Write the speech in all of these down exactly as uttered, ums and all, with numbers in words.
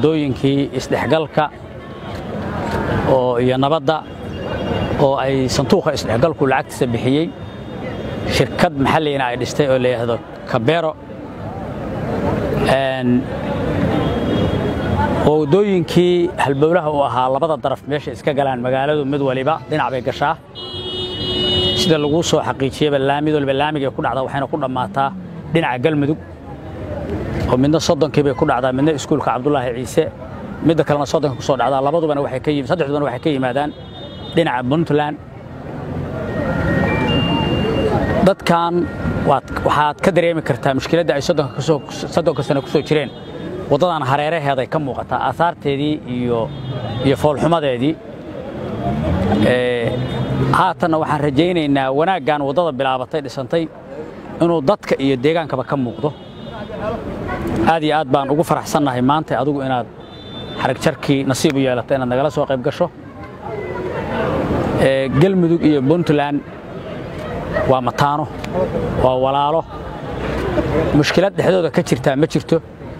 wadooyinkii isdhexgalka oo iyo nabadda oo ay sanduuqa isdhexgalku lacagtiisa bixiyey shirkad maxalliina ay dhistay oo leeyahay Kabero een wadooyinkii halbowlaha u ahaa labada daraf meesha iska galaan magaaladu mid waliba dhinac bay gashaa sida lagu soo xaqiijiyay laamid walba laamiga ku dhacda waxayna ku dhamaataa dhinaca Galmudug oo midna soddonkii bay ku dhacdaa midna iskuulka Cabdullaahi Ciise midda kalena soddonka ku soo dhacdaa labadubana waxay ka yimaadaan saddexdubana waxay ka yimaadaan dhinaca Puntland dadkan waxaad ka dareemi kartaa mushkiladda ay soddonka ka soo soddonka sano ku soo jireen wadadan hareeraheeda ka muuqata aasaarteedii iyo iyo foolxumadeedii ee haatan waxaan rajaynaynaa wanaagan wadada bilaabatay dhisantay inuu dadka iyo deegaankaba ka muuqdo aad iyo aad baan ugu faraxsanahay maanta adigu inaad xarag jarkii nasiib u yeelatay inaad nagala soo qayb gasho ee Galmudug iyo Puntland waa mataano waa walaalo mushkilad dhexdooda ka jirta ma jirto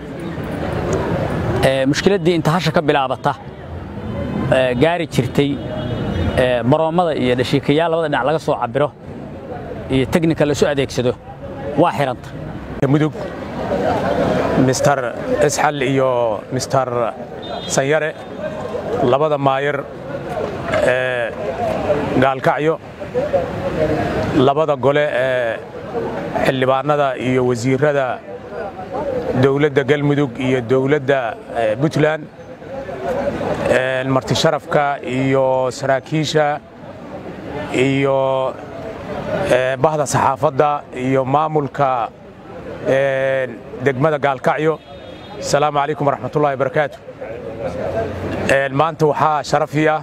ee mushkiladii inta hasha ka bilaabata ee gaari jirtay ee baroomada iyo dhashiikayaal labada dhinac laga soo cabiro iyo technical la soo adeegsado waa xiranta mudug mister Isxal iyo mister Sanyare labada maayir ee gaalkacyo labada gole ee xildhibaanada iyo wasiirada dawladda Galmudug iyo dawladda Puntland ee marti sharafka iyo saraakiisha iyo bahda saxaafadda iyo maamulka ee degmada gaalkacyo assalaamu calaykum waraxmatullaahi wabarakaatuh ee maanta waxa sharafiya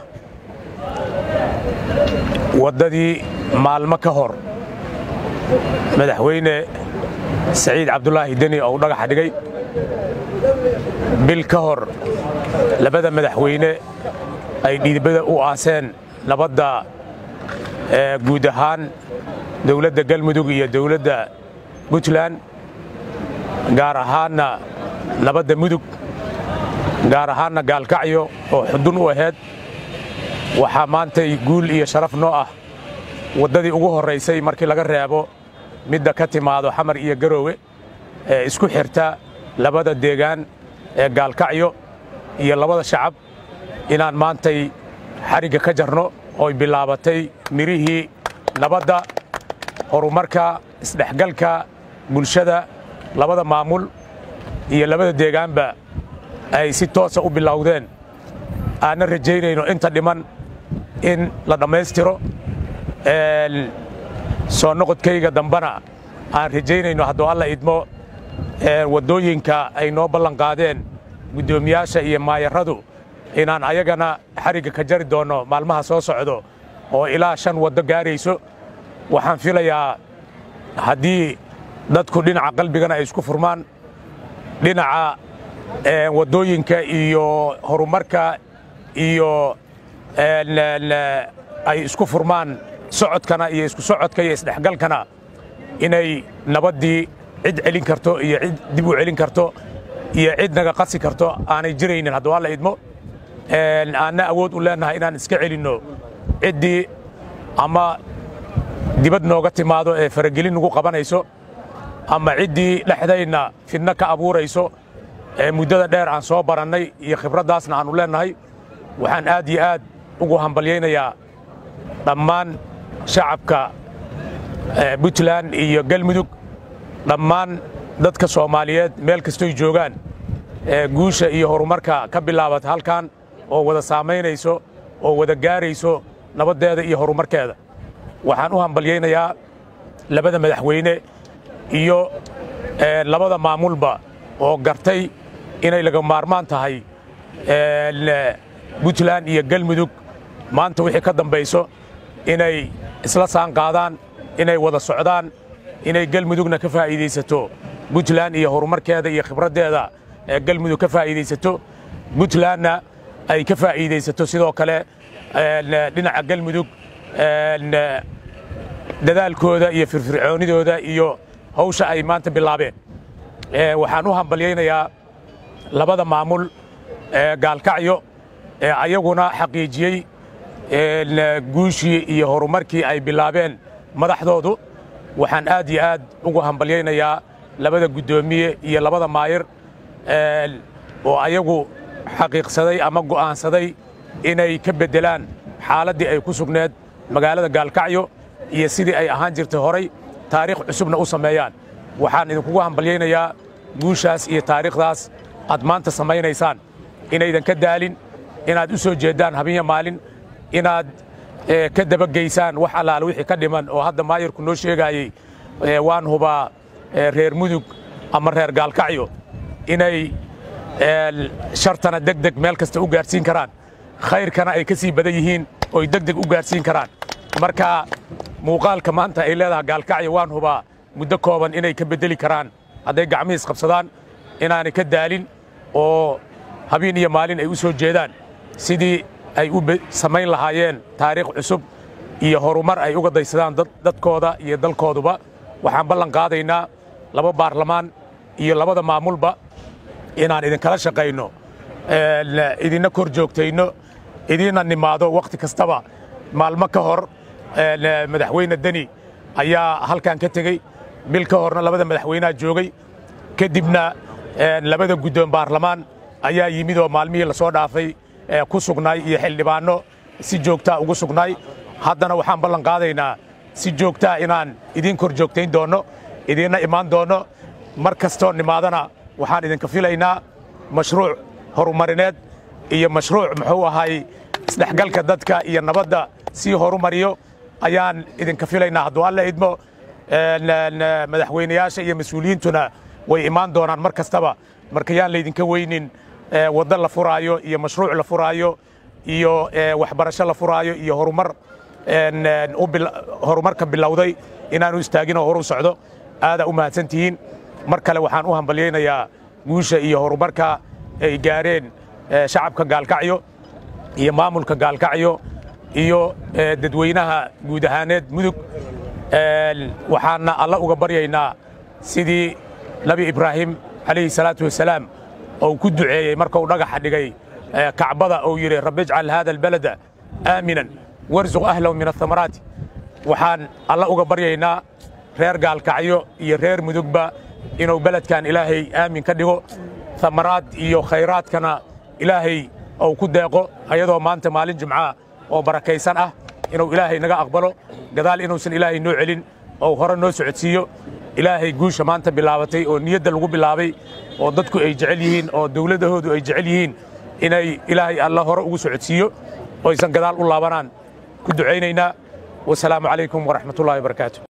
wadadii maalmo ka hor madaxweyne Saciid Cabdullaahi Deni oo dhagax dhigay bil ka hor labada madaxweyne ay dhidibada u aaseen nabadda ee guud ahaan dawladda Galmudug iyo dawladda Puntland gaar ahaan nabadda mudug gaar ahaan gaalkacyo oo xudun u ahayd waxa maanta guul iyo sharaf noo ah wadadii ugu horeysay markii laga reebo midda ka timaado xamar iyo garoowe ee isku xirta labada deegaan ee gaalkacyo iyo labada shacab inaan maantay xariga ka jarno oo bilaabatay mirihii nabadda horumarka isdhexgalka bulshada labada maamul iyo labada deegaanba ay si toos ah u bilowdeen aan rajaynayno inta dhiman in la dhameystiro ee soo noqodkayga dambana aan rajaynayno haddii alla idmo ee wadooyinka ay noo ballan qaadeen gudoomiyaasha iyo maayaradu inaan ayagana xariga ka jari doono maalmaha soo socdo oo ilaa shan wado gaarayso waxaan filayaa haddii dadku dhinaca qalbigana ay isku furmaan dhinaca ee wadooyinka iyo horumarka iyo ay isku furmaan socodkana iyo isku socodka iyo isdhexgalkana inay nabadii cid celin karto iyo cid dib u celin karto iyo cid naga qasi karto aanay jiraynin haddii alla idmo ee aan awood u leenahay inaan iska celinno ciddii ama dibad nooga timaado ee faragelin ugu qabanayso ama ciddii dhexdayna fidna ka abuurayso ee muddada dheer aan soo barannay iyo khibradaasna aan u leenahay waxaan aad iyo aad ugu hambalyaynayaa dhammaan shacabka Puntland iyo Galmudug dhammaan dadka Soomaaliyeed meel kastoo joogaan ee guusha iyo horumarka ka bilaabata halkan oo wada saameynayso oo wada gaarayso nabadeeda iyo horumarkeeda waxaan u hambalyaynayaa labada madaxweyne iyo labada maamulba oo gartay inay laga maarmaan tahay ee Puntland iyo Galmudug maanta wixii ka dambayso inay isla saan qaadaan inay wada socdaan inay Galmudugna ka faa'iideysato Puntland iyo horumarkeeda iyo khibradeeda ee Galmudug ka faa'iideysato Puntlandna ay ka faa'iideysato sidoo kale dhinaca Galmudug dadaalkooda iyo firfircoonidooda iyo hawsha ay maanta bilaabeen ee waxaan u hambalyaynayaa labada maamul gaalkacyo ee ayaguna xaqiijiyey guushii iyo horumarkii ay bilaabeen madaxdoodu waxaan aad iyo aad ugu hambalyaynayaa labada guddoomiye iyo labada maayir oo ayagu xaqiiqsaday ama go'aansaday inay ka beddelaan xaaladdii ay ku sugneed magaalada gaalkacyo iyo sidii ay ahaan jirtay horay taariikh cusubna u sameeyaan waxaan idinkugu hambalyaynayaa guushaas iyo taariikhdaas aad maanta samaynaysaan inaydan ka daalin inaad u soo jeeddaan habenya maalin inaad ka dabageysaan wax allaale wixii ka dhiman oo hadda maayirku noo sheegaayey waan hubaa reer mudug ama reer gaalkacyo inay shartana degdeg meel kasta u gaarsiin karaan khayrkana ay ka sii badan yihiin ooy degdeg u gaarsiin karaan marka muuqaalka maanta ay leedahay gaalkacyo waan hubaa muddo kooban inay ka beddeli karaan hadday gacmihiis qabsadaan inaanay ka daalin oo habeen iyo maalin ay u soo jeedaan sidii ay u samayn lahaayeen taariikh cusub iyo horumar ay uga daysadaan dadkooda iyo dalkooduba waxaan ballan qaadaynaa laba baarlamaan iyo labada maamulba inaan idinkala shaqayno idinna kor joogtayno idinna nimaado wakhti kastaba maalmo ka hor madaxweyne deni ayaa halkan ka tegey bil ka horna labada madaxweynaha joogay kadibna labada guddoon baarlamaan ayaa yimid oo maalmihii la soo dhaafay ku sugnaay iyo xildhibaanno si joogtaa ugu sugnaay haddana waxaan ballan qaadaynaa si joogtaa inaan idiin kor joogtayn doonno idiinna imaan doonno mar kastoo nimaadana waxaan idinka filaynaa mashruuc horumarineed iyo mashruuc muxuu ahay isdhexgalka dadka iyo nabadda sii horumariyo ayaan idinka filaynaa hadduu alla idmo madaxweynayaasha iyo mas-uuliyiintuna way imaan doonaan mar kastaba markayaan laydinka weynin waddo la furaayo iyo mashruuc la furaayo iyo waxbarasho la furaayo iyo horumar horumarka bilowday inaanu istaagin oo horu socdo aadaa u mahadsantihiin mar kale waxaan u hambalyaynayaa guusha iyo horumarka ay gaareen shacabka gaalkacyo iyo maamulka gaalkacyo iyo dadweynaha guud ahaaneed mudug waxaanna alla uga baryaynaa sidii nabi ibraahim calayhi salaatu wasalaam oo ku duceeyey marka uu dhagaxa dhigay kacbada uu yidhi rabbi ijcal haada albalada aaminan warzuq ahlahu min athamaraati waxaan alla uga baryaynaa reer gaalkacyo iyo reer mudugba inuu beledkan ilaahay aamin ka dhigo thamaraad iyo khayraadkana ilaahay ou ku deeqo ayadoo maanta maalin jimca oo barakaysan ah inuu ilaahay naga aqbalo gadaal inuusan ilaahay noo celin oo hore noo socodsiiyo ilaahay guusha maanta bilaabatay oo niyadda lagu bilaabay oo dadku ay jecel yihiin oo dawladahoodu ay jecel yihiin inay ilaahay alla hore ugu socodsiiyo oo aysan gadaal u laabanaan ku ducaynaynaa wasalaamu calaykum waraxmatullahi wabarakaatu